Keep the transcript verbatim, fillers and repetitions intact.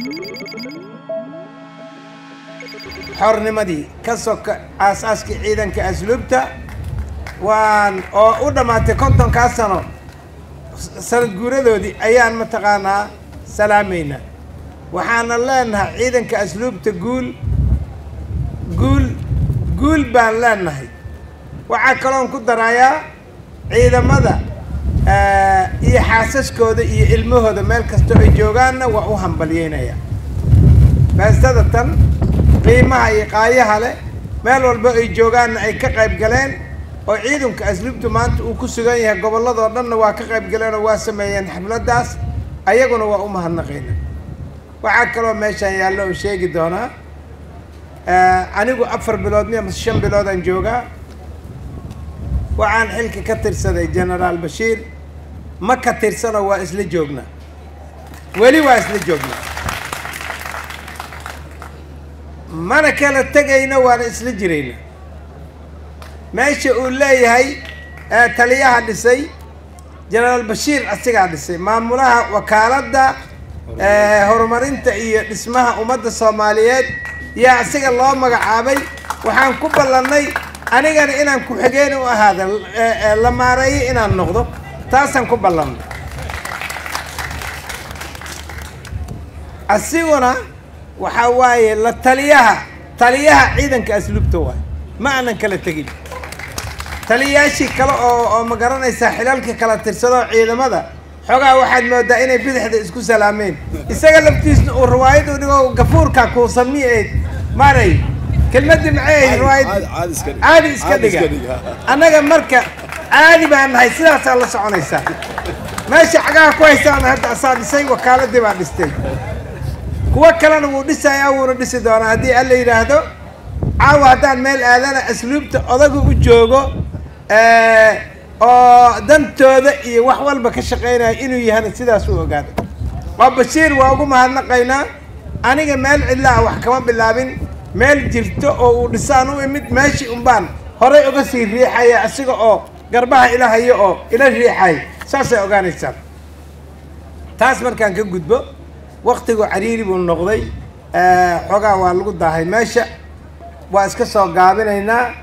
xornimadii ka soka aasaaskii ciidanka asluubta waan oo u dhamaatay kontonkaa sano sanad guuradoodii ayaan mataqaanaa salaamayna waxaana leenahay ciidanka asluubta guul guul guul baan leenahay waxaa kaloon ku darayaa ciidamada iyo xaasaskooda iyo ilmahooda meel kasta ay joogaanna waa u hambalyeynaya baastada tan qiimaha iyo qaayaha leh meel walba ay joogaanna ay ka qayb galeen oo ciidanka asluubtu maanta uu ku sugan yahay gobolladoo dhanna waa ka qayb galeen oo waa sameeyeen xafladdaas ayaguna waa u mahadnaqayna waxaa kaloo meeshaan yaallo oo sheegi doonaa anigu afar bilood miya mase shan biloodaan joogaa waxaan xilka ka tirsaday generaal bashiir ma ka tirsano waa isla joognaa weli waa isla joognaa mana kala tegayna waana isla jirayna meesha uu leeyahay taliyaha dhisay generaal bashiir asigaa dhisay maamulaha wakaaladda horumarinta iyo dhismaha ummadda soomaaliyeed yaa asiga loo magacaabay waxaan ku ballannay anigana inaan ku-xigeen u ahaada la maareeyo inaan noqdo taasaan ku ballannay asiguna waxaa waaye la taliyaha taliyaha ciidanka asluubta waay ma aanan kala tegin taliyayaashii kale oo oo ma garanaysaa xilalka kala tirsadoo ciidamada xogaa waxaad moodaa inay bidixda isku salaameen isaga laftiisna uu riwaayad u dhigo gafuurka kuusan mi eed maaray kelmadii maxay ahayd riwaayad caadi iska dhiga annaga marka caadi baan nahay sidaasaa la soconaysaa meesha xagaha ku haysaana hadda asaa dhisay wakaaladii baa dhistay kuwa kalena wuu dhisayaa wuuna dhisi doonaa haddii alla yidhaahdo caawa haddaan meel aadana asluubta odagu u joogo oo dantooda iyo wax walba ka shaqaynaya inuu yahana sidaas u ogaado waa bashiir waa ugu mahadnaqaynaa aniga meel cidlaa wax kama bilaabin meel jirto oo uu dhisaan u imid meeshii unbaan horay uga sii riixaya asiga oo garbaha ila hayo oo ila riixay saasay ogaanaysaan taas markaan ka gudbo waqtigu cariiri buu noqday xogaa waa lagu daahay meesha waa iska soo gaabinaynaa